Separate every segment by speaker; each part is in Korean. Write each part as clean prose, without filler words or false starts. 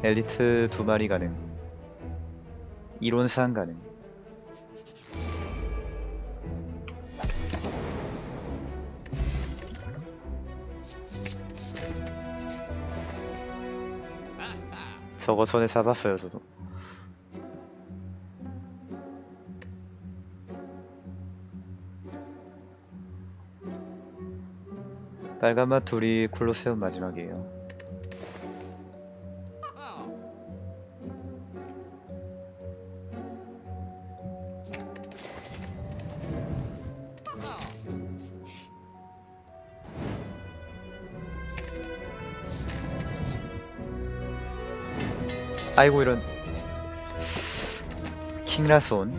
Speaker 1: 엘리트 2마리 가능. 이론상 가능. 저거 전에 잡았어요 저도. 빨간맛 둘이 콜로세움 마지막이에요. 아이고 이런. 킹라손.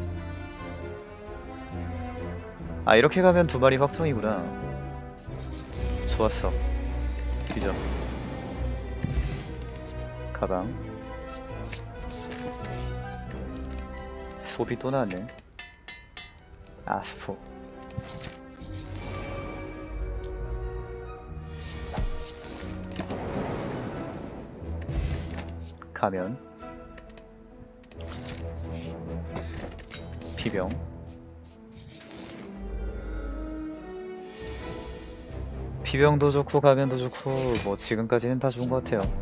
Speaker 1: 아 이렇게 가면 2마리 확정이구나. 좋았어. 뒤져. 가방. 소비 또 나왔네. 아스포. 가면. 비병. 비병도 좋고 가면도 좋고 뭐 지금까지는 다 좋은 것 같아요.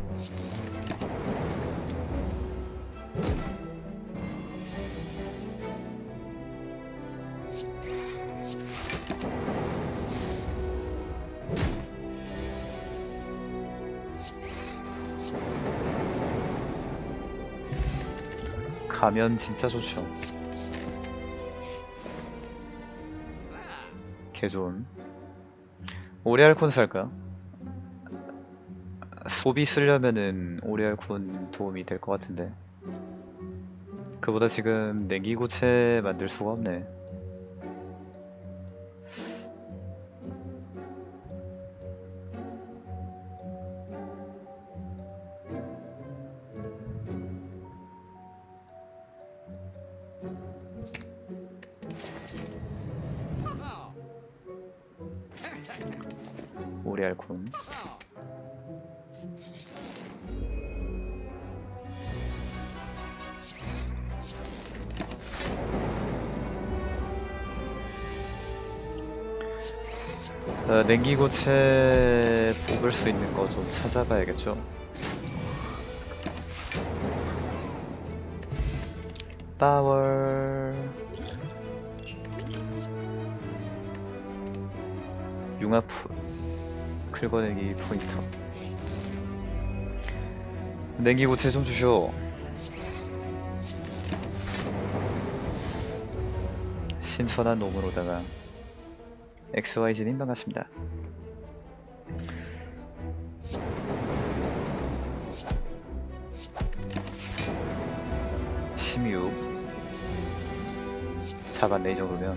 Speaker 1: 가면 진짜 좋죠. 개좋음. 오레알콘 살까? 소비 쓰려면은 오레알콘 도움이 될 것 같은데. 그보다 지금 냉기고체 만들 수가 없네. 오레알콘. 냉기고체 뽑을 수 있는 거 좀 찾아봐야겠죠. 파워. 융합 긁어내기 포인터. 냉기고체 좀 주쇼. 신선한 놈으로다가. XYZ님 반갑습니다. 16 잡았네 이 정도면.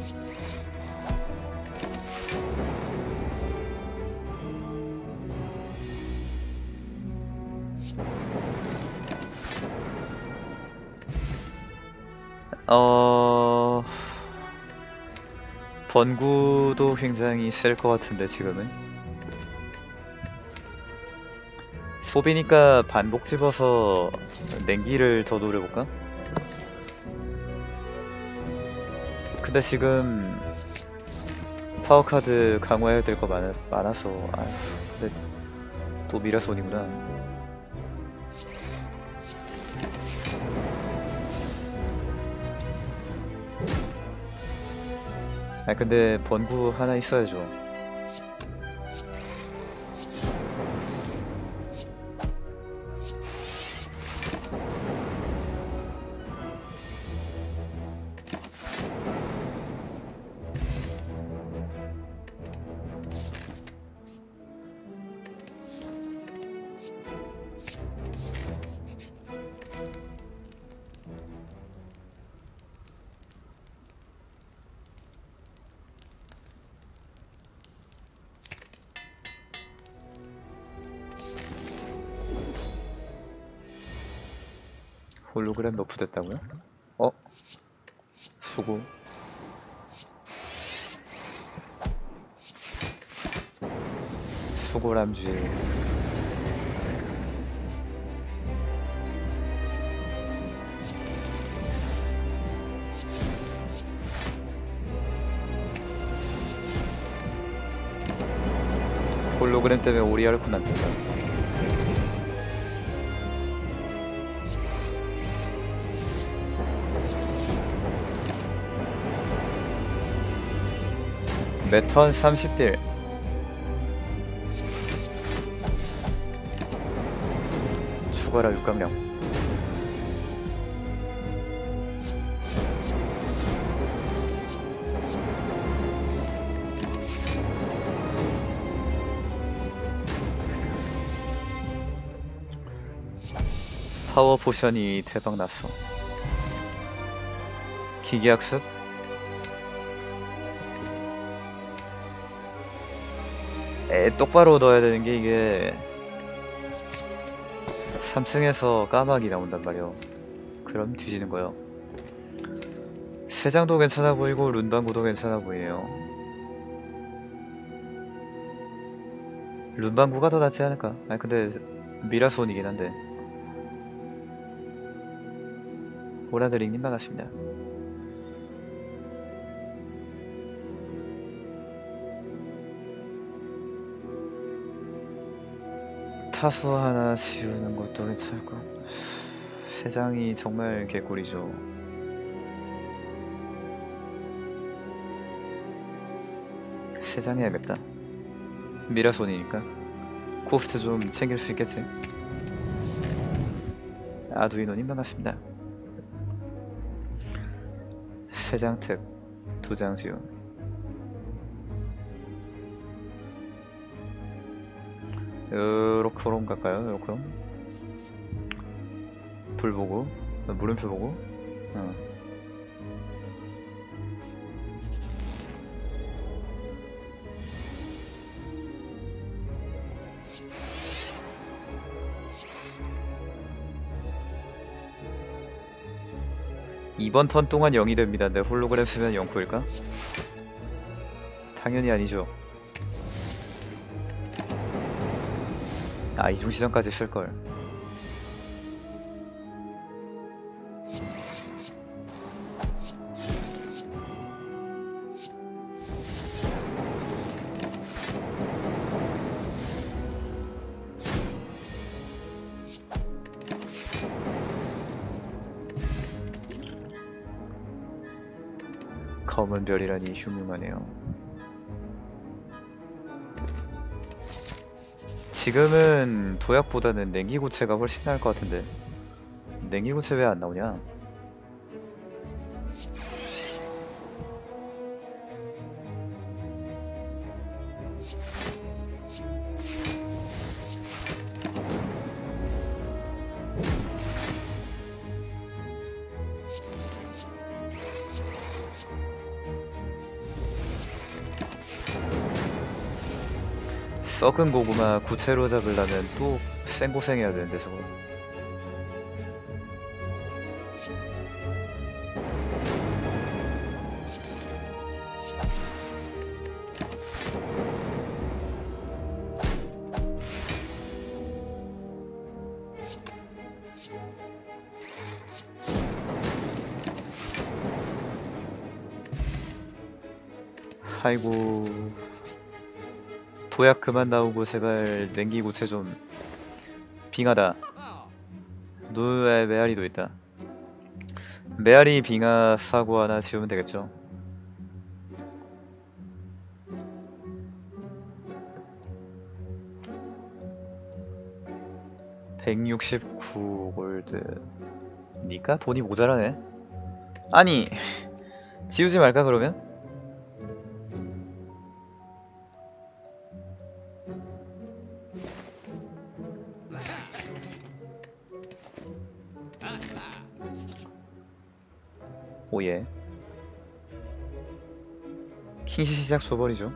Speaker 1: 번구도 굉장히 셀 것 같은데 지금은. 소비니까 반복 집어서 냉기를 더 노려볼까? 근데 지금 파워카드 강화해야 될 거 많아서. 아 근데 또 미라손이구나. 아 근데 번구 하나 있어야죠. 홀로그램 너프 됐다고요? 수고. 수고람쥐. 홀로그램 때문에 오리알콘 안 된다. 매턴 30딜. 죽어라 육각령. 파워 포션이 대박 났어. 기계학습. 똑바로 넣어야 되는 게 이게 3층에서 까마귀 나온단 말이요. 그럼 뒤지는 거요. 세장도 괜찮아 보이고 룬방구도 괜찮아 보이네요. 룬방구가 더 낫지 않을까? 아니 근데 미라손이긴 한데. 오라드링님 반갑습니다. 타수 하나 지우는 것도 괜찮을 것 같고. 세 장이 정말 개꿀이죠. 세 장 해야겠다. 미라손이니까 코스트 좀 챙길 수 있겠지. 아두이노님 반갑습니다. 세 장 특, 2장 지운. 요렇게롬 갈까요? 요렇게롬? 불 보고, 물음표 보고. 이번 턴 동안 0이 됩니다. 내 홀로그램 쓰면 0코일까? 당연히 아니죠. 아, 이중시전까지 쓸걸. 검은 별이라니 흉흉하네요. 지금은 도약보다는 냉기고체가 훨씬 나을 것 같은데. 냉기고체 왜 안 나오냐? 썩은 고구마 구체로 잡으려면 또 생고생해야 되는데 저거. 아이고, 도약 그만 나오고 제발 냉기 고체 좀. 빙하다. 누에 메아리도 있다. 메아리 빙하 사고 하나 지우면 되겠죠. $169골드 니까? 돈이 모자라네. 아니 지우지 말까 그러면? 오예. 킹시 시작 줘버리죠.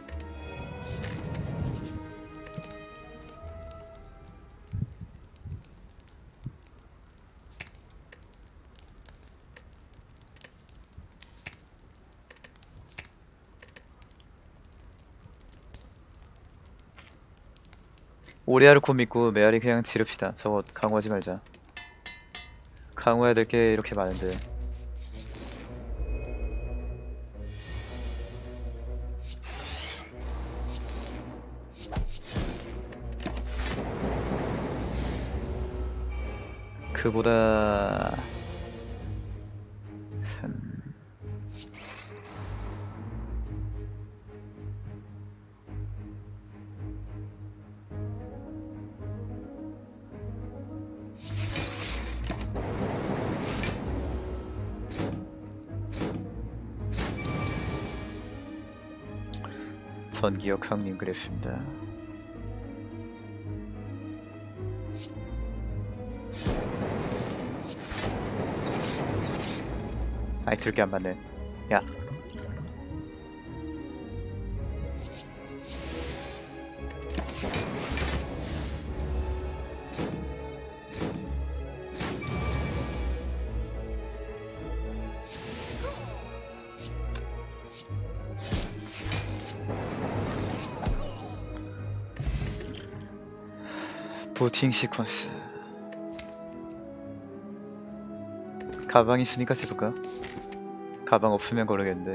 Speaker 1: 오리아르코 믿고 메아리 그냥 지릅시다. 저거 강화하지 말자. 강화해야 될 게 이렇게 많은데. 그보다 전기역 형님 그랬습니다. 아이 들게 안 맞네. 야. 부팅 시퀀스. 가방 있으니까 찍을까? 가방 없으면 고르겠는데.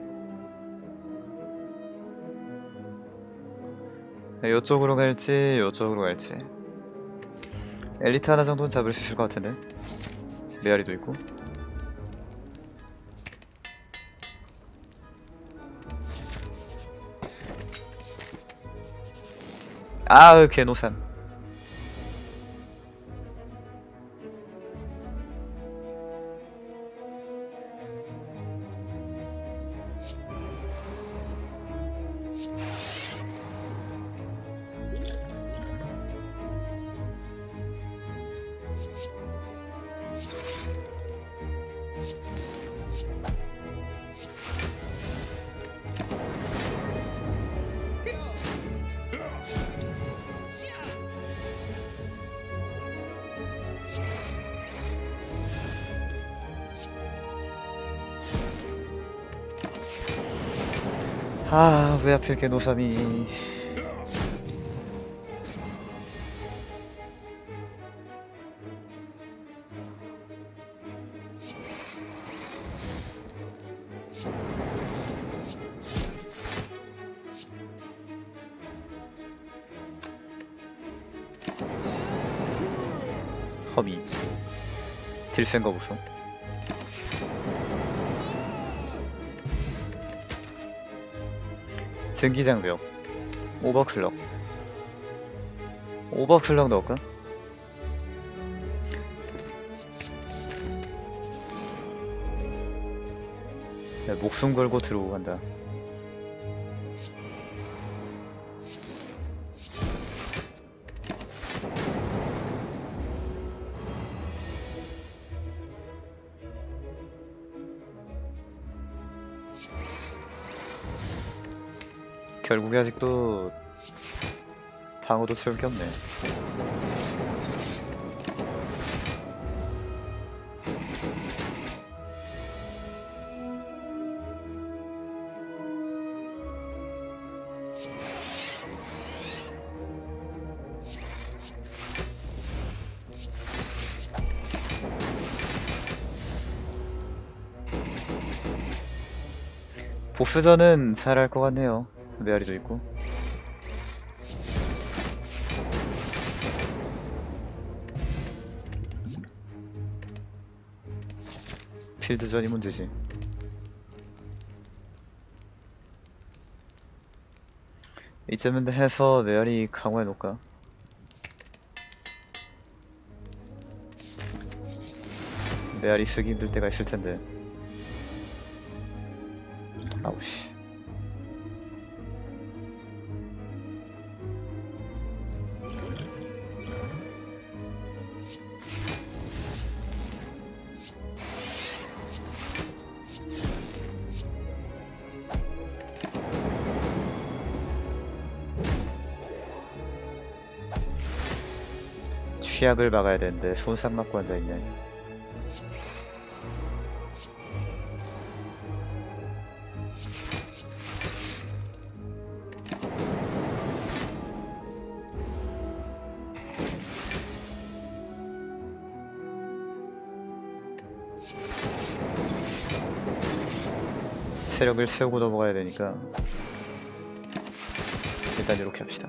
Speaker 1: 요쪽으로 갈지 요쪽으로 갈지. 엘리트 하나 정도는 잡을 수 있을 것 같은데. 메아리도 있고. 아으 개노산. 아, 왜 하필 개노삼이. 허미. 딜센 거 보소. 증기장벽. 오버클럭. 오버클럭 넣을까? 야, 목숨 걸고 들어오고 간다. 결국에 아직도 방어도 채울 게 없네. 보스전은 잘할 것 같네요. 메아리도 있고. 필드전이 문제지. 이쯤은 해서 메아리 강화해놓을까? 메아리 쓰기 힘들 때가 있을텐데. 아우씨. 취약을 막아야 되는데 손상 맞고 앉아있네. 체력을 세우고 넘어가야 되니까 일단 이렇게 합시다.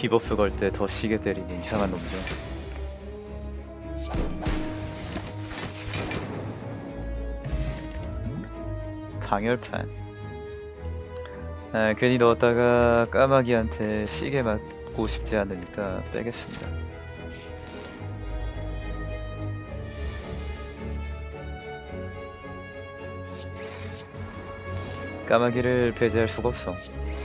Speaker 1: 디버프 걸 때 더 시게 때리는 이상한 놈이죠. 방열판. 아, 괜히 넣었다가 까마귀한테 시게 맞고 싶지 않으니까 빼겠습니다. 까마귀를 배제할 수가 없어.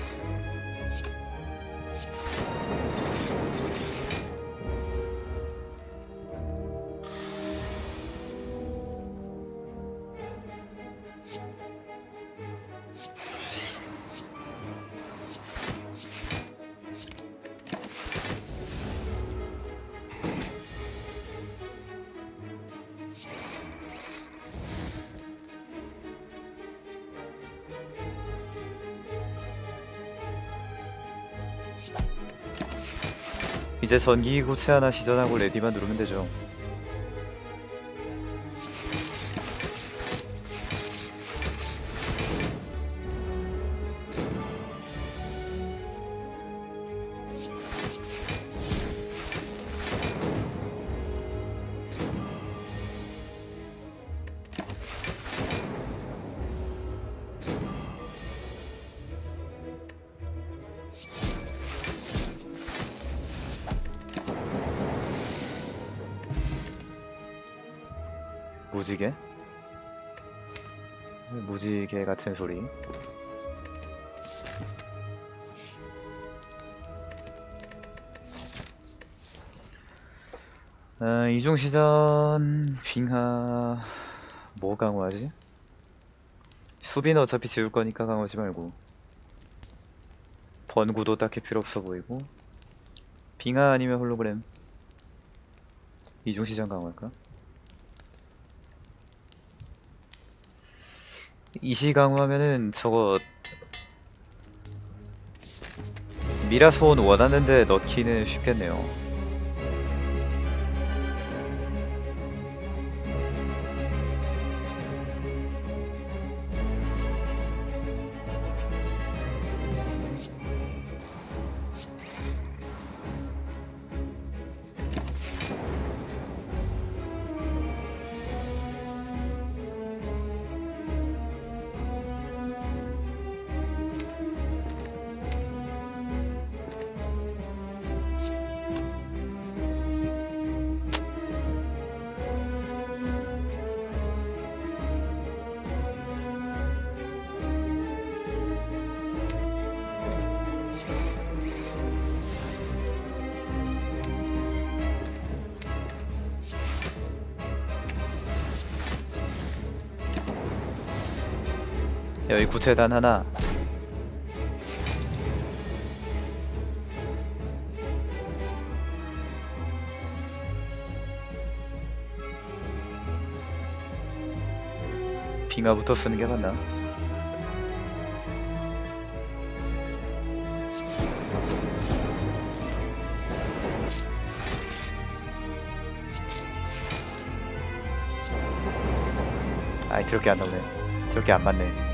Speaker 1: 이제 전기 구체 하나 시전하고 레디만 누르면 되죠. 무지개? 무지개 같은 소리. 이중시전 빙하 뭐 강화하지? 수비는 어차피 지울 거니까 강화하지 말고, 번구도 딱히 필요 없어 보이고, 빙하 아니면 홀로그램. 이중시전 강화할까? 이시 강화하면은 저거 미라소원 원하는데 넣기는 쉽겠네요. 여기 구체단 하나. 빙하부터 쓰는 게 맞나? 아이, 드럽게 안 나오네. 드럽게 안 맞네.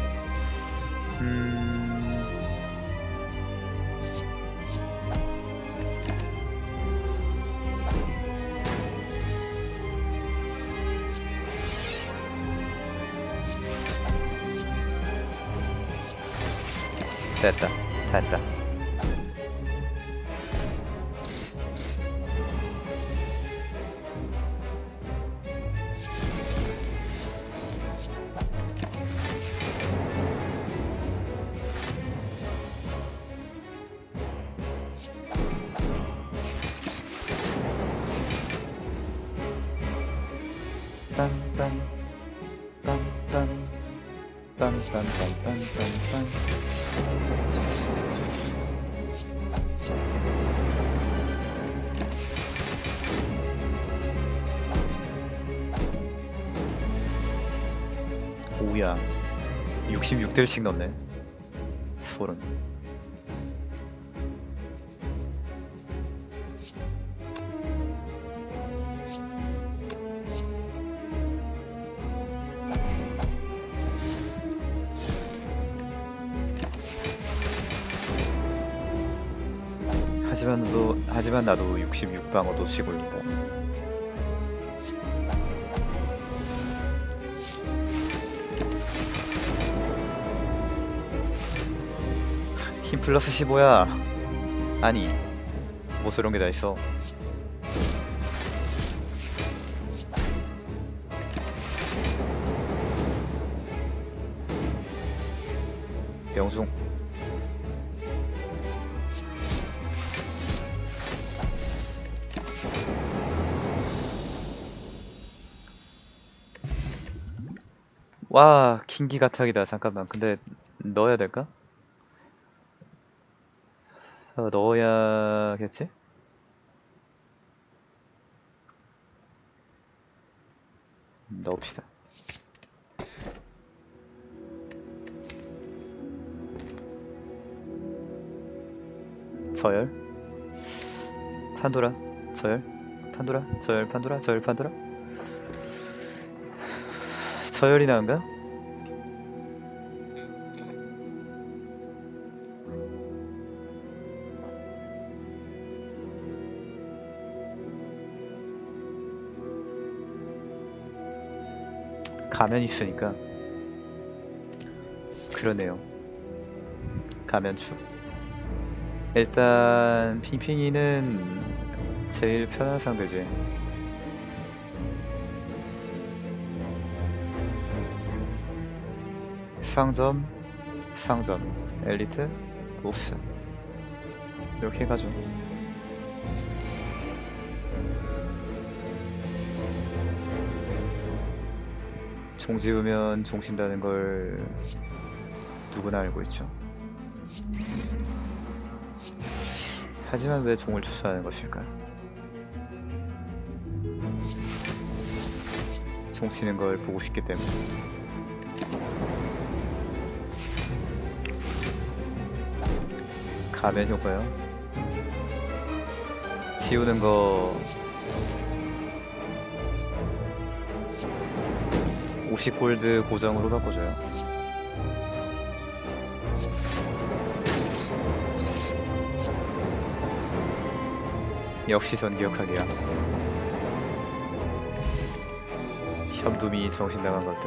Speaker 1: 됐다. 됐다. 딴딴 딴딴 딴딴딴딴딴딴. 오야, 66딜씩 넣네. 소름. 하지만 나도 66방어도 씩 올린다. 힘 플러스 15야. 아니, 뭐 저런 게 다 있어. 명중. 와, 킹기 가탁이다. 잠깐만. 근데 넣어야 될까? 넣어야겠지? 넣읍시다. 저열 판도라 저열 판도라 저열 판도라 저열 판도라 저열이 나은가? 가면 있으니까 그러네요. 가면축. 일단 핑핑이는 제일 편한 상대지. 상점, 엘리트, 보스 이렇게 해가지고 종 지우면 종 친다는 걸 누구나 알고 있죠. 하지만 왜 종을 추천하는 것일까? 종 치는 걸 보고 싶기 때문에. 가면 효과요? 지우는 거 50골드 고정으로 바꿔줘요. 역시 전기역학이야. 현둠이 정신 나간 것들.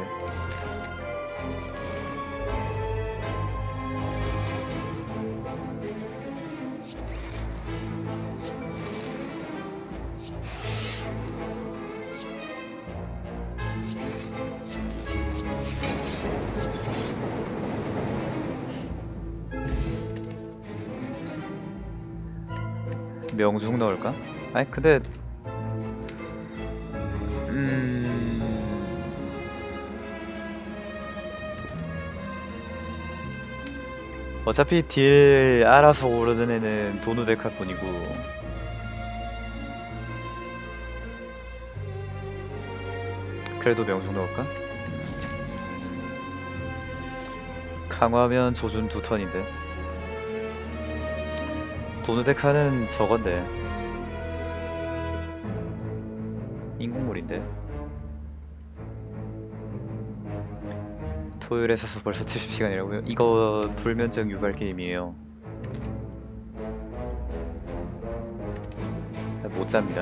Speaker 1: 명중 넣을까? 아니 근데 어차피 딜 알아서 오르는 애는 도누데카뿐이고 그래도 명중 넣을까? 강화면 조준 2턴인데 도누데카는 저건데 인공물인데 토요일에 서서 벌써 70시간이라고요? 이거 불면증 유발 게임이에요. 못 잡니다.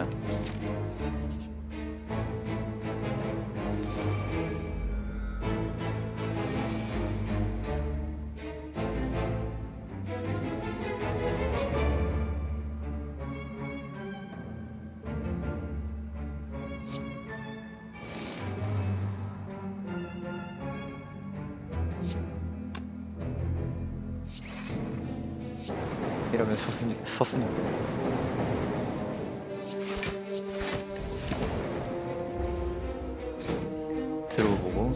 Speaker 1: 이러면 서순이 들어보고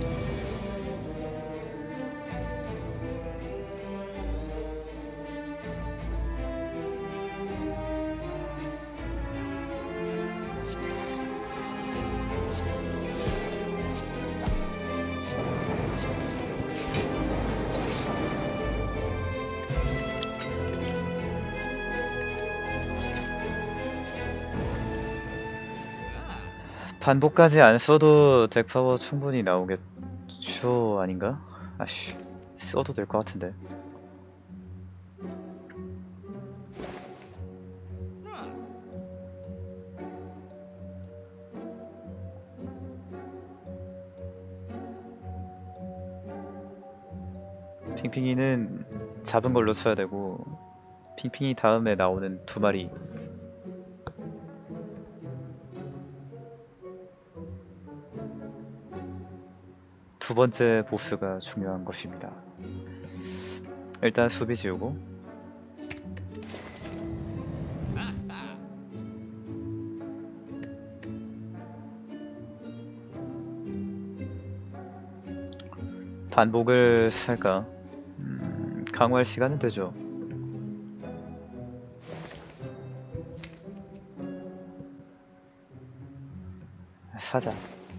Speaker 1: 반복까지 안 써도 덱파워 충분히 나오겠죠? 아닌가? 아씨 써도 될 것 같은데 핑핑이는 잡은 걸로 쳐야 되고 핑핑이 다음에 나오는 두 마리 두 번째 보스가 중요한 것입니다. 일단 수비 지우고 반복을 살까? 강화할 시간은 되죠. 사자.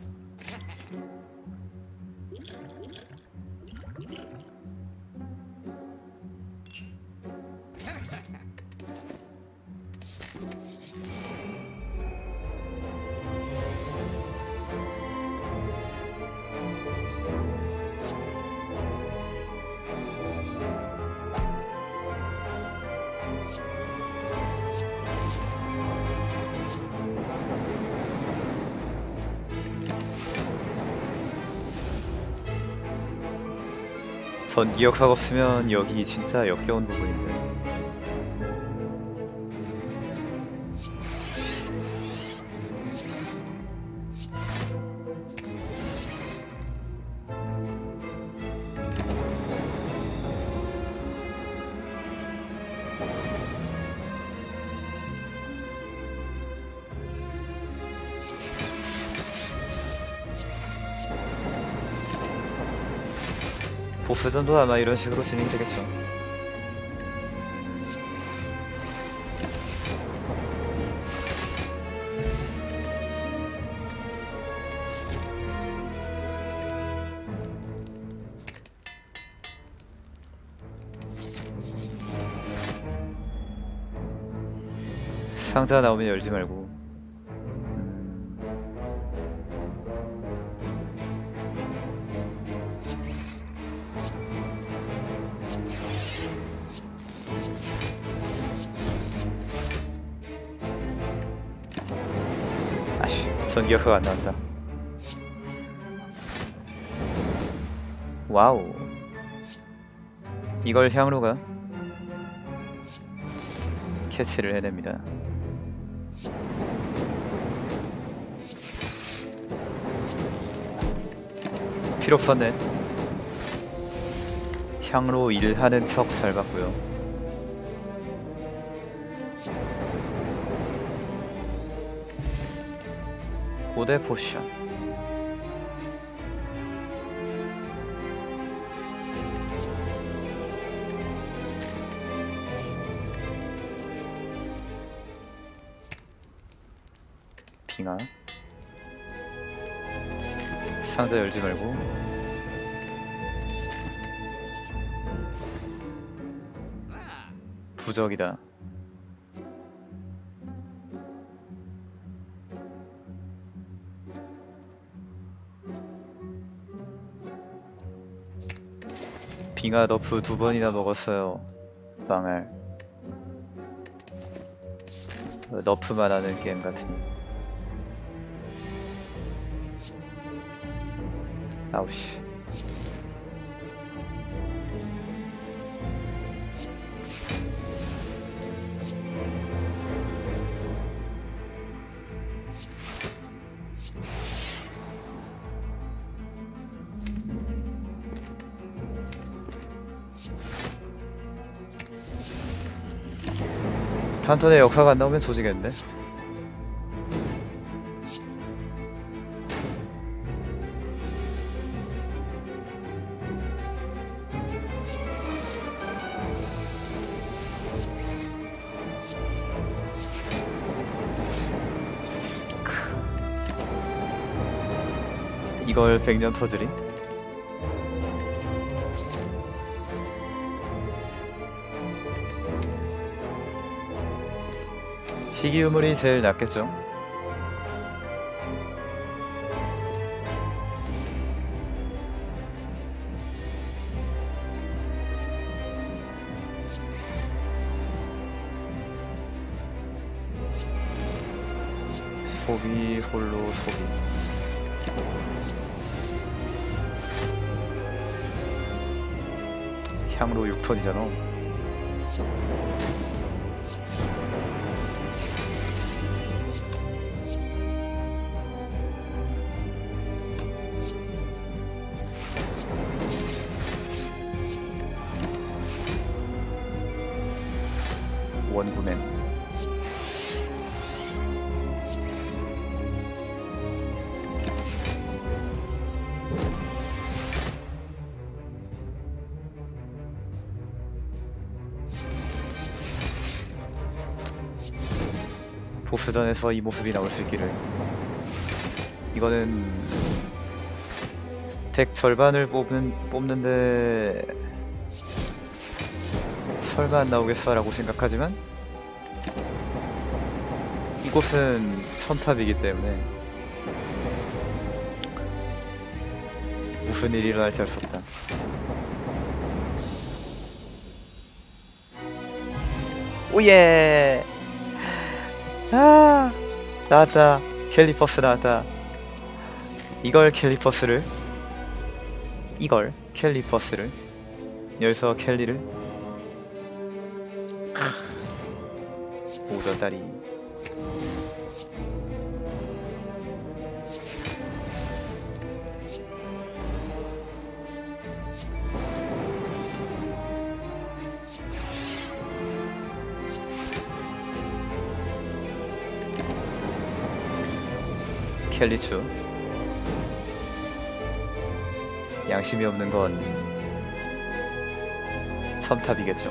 Speaker 1: 전기역학 없으면 여기 진짜 역겨운 부분인데. 보스전도 아마 이런 식으로 진행되겠죠. 상자 나오면 열지 말고. 아씨, 전기역학 안 나온다. 와우. 이걸 향로가 캐치를 해냅니다. 필요 없었네. 향로 일하는 척 잘 봤고요. 고대 포션. 빙하. 상자 열지 말고. 부적이다. 빙하 너프 2번이나 먹었어요. 망할. 너프만 하는 게임 같으니. 아우씨. 다음 턴에 역학 안 나오면 조지겠는데? 이걸 100년 퍼즐이? 희귀유물이 제일 낫겠죠? 소비, 홀로 소비. 향로 6톤이잖아. 원구맨. 보스전에서 이 모습이 나올 수 있기를. 이거는 덱 절반을 뽑는데 설마 안 나오겠어 라고 생각하지만 이곳은 천탑이기 때문에 무슨 일이 일어날지 알 수 없다. 오예! 아, 나왔다. 캘리퍼스 나왔다. 이걸 캘리퍼스를 여기서 켈리를 오졌다리. 켈리추. 양심이 없는 건 첨탑이겠죠.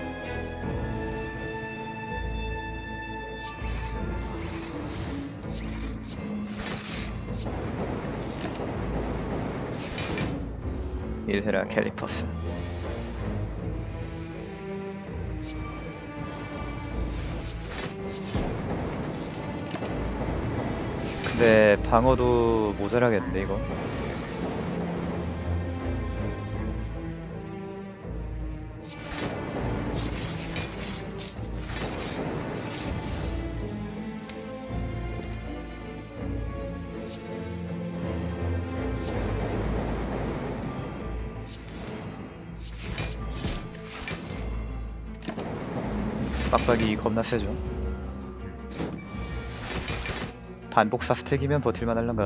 Speaker 1: 일해라 캘리퍼스. 근데 방어도 모자라겠는데 이거. 빡빡이 겁나 세죠. 반복사 스택이면 버틸만 할란가.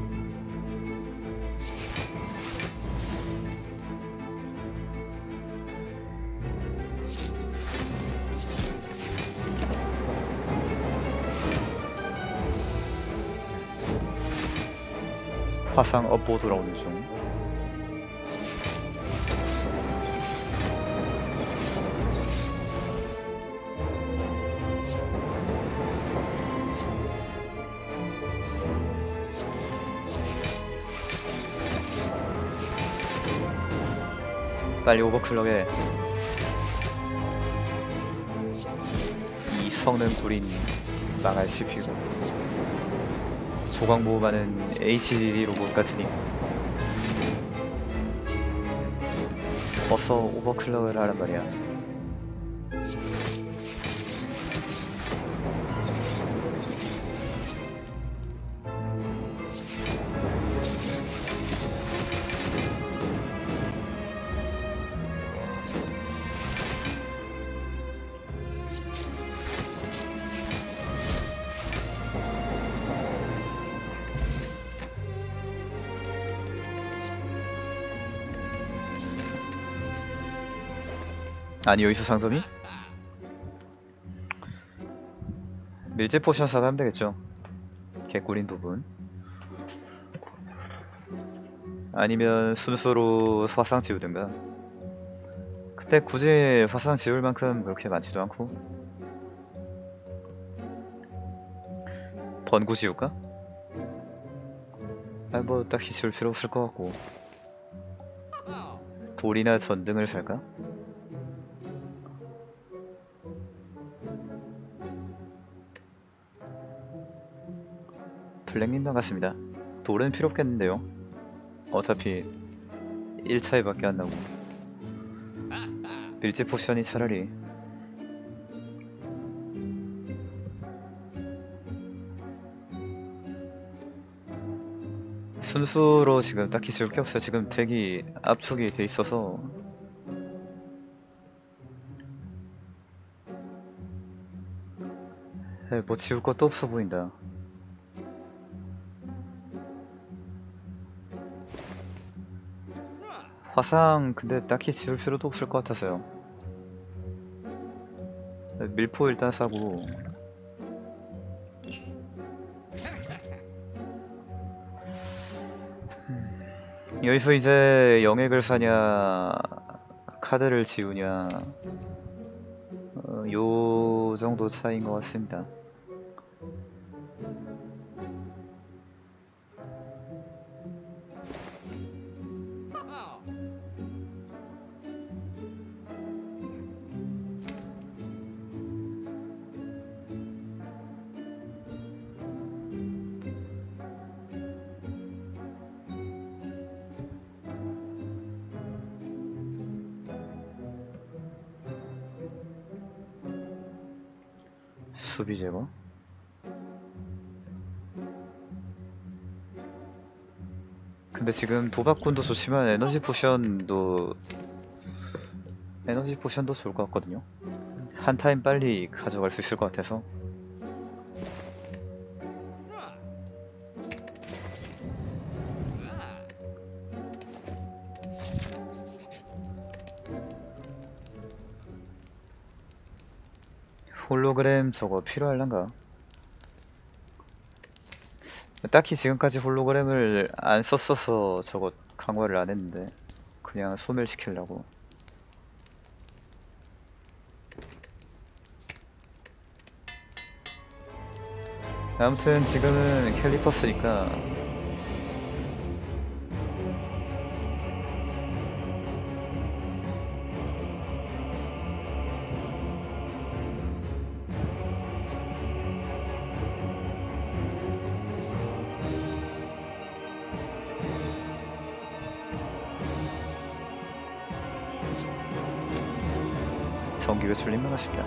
Speaker 1: 화상 업보 돌아오는 중. 빨리 오버클럭에 이 성능 구린 망할 CPU. 조각 모음하는 HDD 로봇 같으니 어서 오버클럭을 하란 말이야. 아니 여기서 상점이? 밀제 포션 사서 하면 되겠죠. 개꿀인 부분. 아니면 순수로 화상 지우든가. 근데 굳이 화상 지울 만큼 그렇게 많지도 않고. 번구 지울까? 아니 뭐 딱히 지울 필요 없을 것 같고. 돌이나 전등을 살까? 블랙님당 같습니다. 돌은 필요 없겠는데요. 어차피 1차에밖에 안 나오고. 밀집 포션이 차라리. 순수로 지금 딱히 지울 게 없어요. 지금 덱이 압축이 돼 있어서 뭐 지울 것도 없어 보인다. 화상 근데 딱히 지울 필요도 없을 것 같아서요. 밀포 일단 사고. 여기서 이제 영액을 사냐 카드를 지우냐 요 정도 차이인 것 같습니다. 수비 제거. 근데 지금 도박꾼도 좋지만 에너지 포션도 좋을 것 같거든요. 한 타임 빨리 가져갈 수 있을 것 같아서. 홀로그램 저거 필요할란가? 딱히 지금까지 홀로그램을 안 썼어서 저거 강화를 안 했는데 그냥 소멸시키려고. 아무튼 지금은 캘리퍼스니까 전기가 줄림만 하십니다.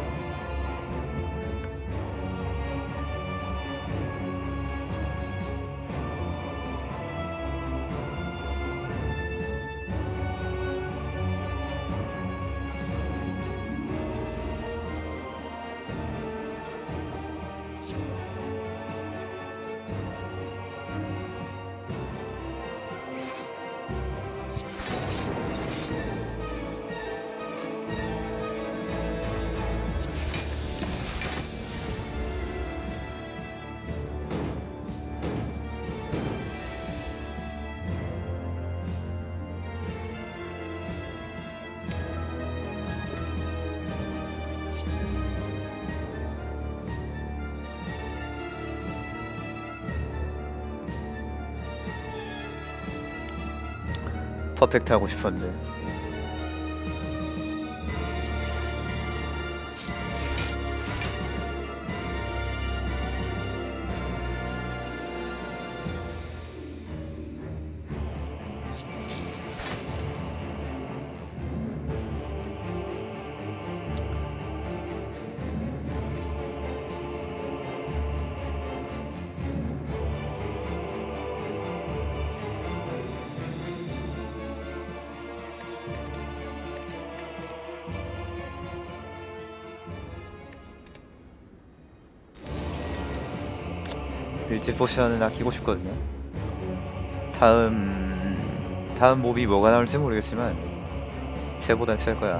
Speaker 1: 퍼펙트 하고 싶었는데. 일지 포션을 아끼고 싶거든요. 다음 몹이 뭐가 나올지 모르겠지만 쟤보단 셀 거야.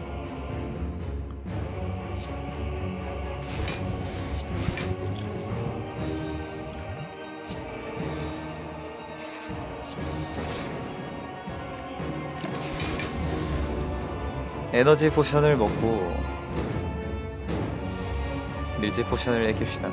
Speaker 1: 에너지 포션을 먹고 밀지 포션을 아낍시다.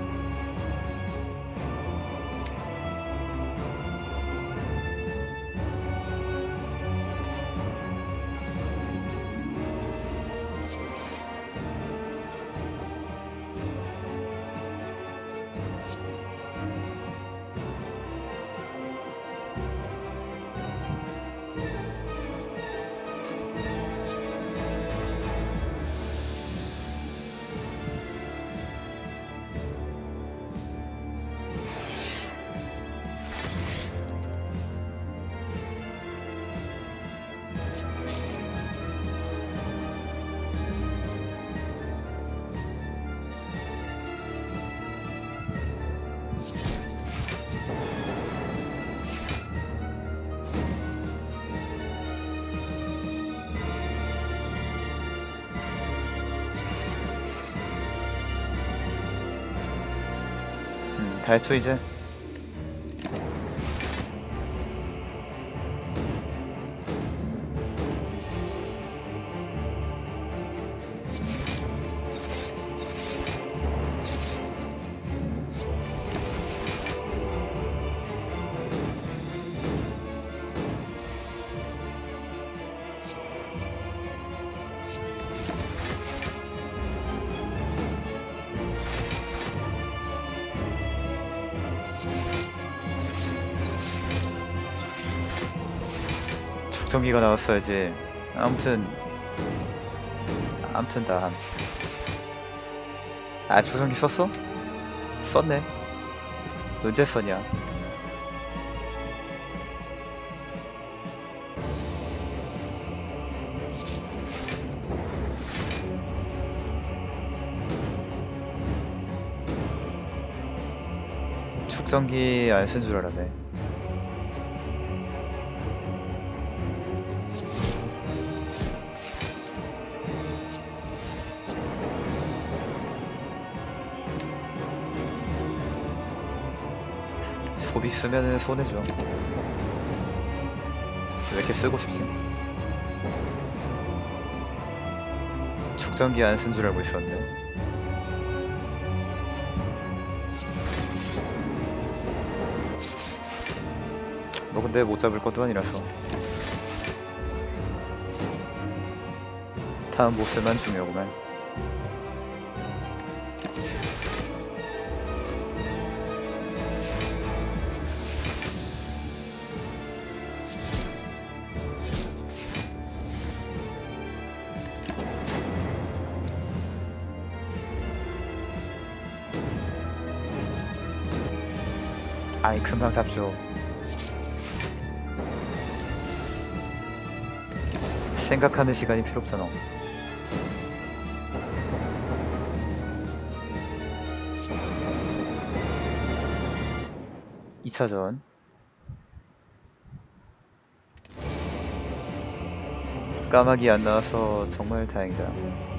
Speaker 1: 다 했죠 이제? 축전기가 나왔어야지. 아무튼 다. 아, 축전기 썼어? 썼네. 언제 썼냐? 축전기 안 쓴 줄 알았네. 소비 쓰면은 손해죠. 왜 이렇게 쓰고 싶지? 축전기 안 쓴 줄 알고 있었는데. 너 근데 못 잡을 것도 아니라서. 다음 보스만 중요하구만. 아이, 금방 잡죠. 생각하는 시간이 필요 없잖아. 이차전 까마귀 안 나와서 정말 다행이다.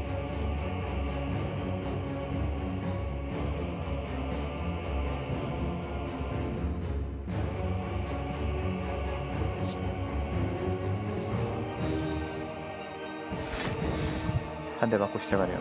Speaker 1: 한 대 맞고 시작하네요.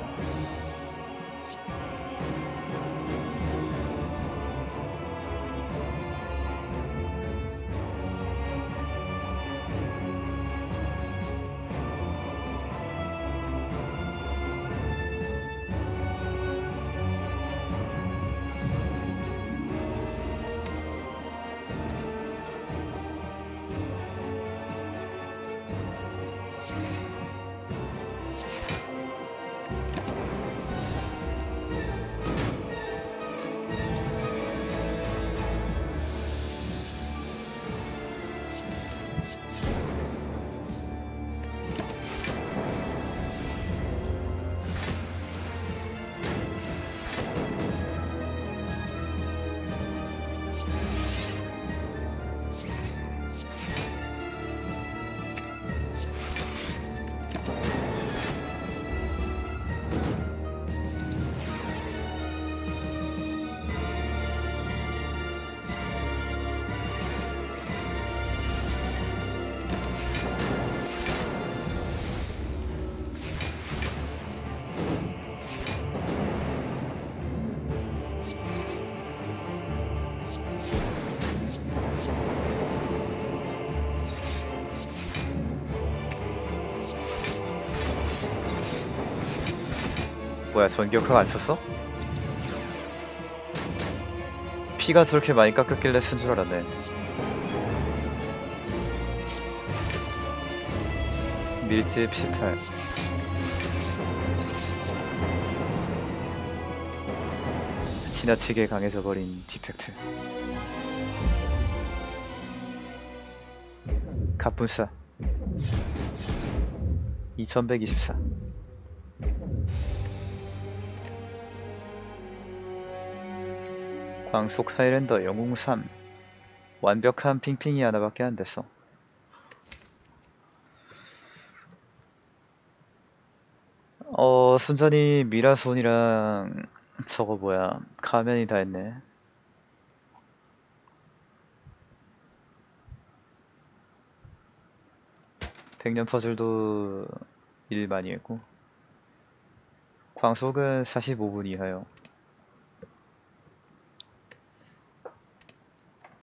Speaker 1: 뭐야, 전기역학 안 썼어? 피가 저렇게 많이 깎였길래 쓴 줄 알았네. 밀집 18. 지나치게 강해져 버린 디펙트. 갑분싸 2124. 광속 하이랜더 영웅 3. 완벽한 핑핑이 하나밖에 안 됐어. 순전히 미라손이랑 저거 뭐야, 가면이 다 했네. 백년 퍼즐도 일 많이 했고 광속은 45분 이하요.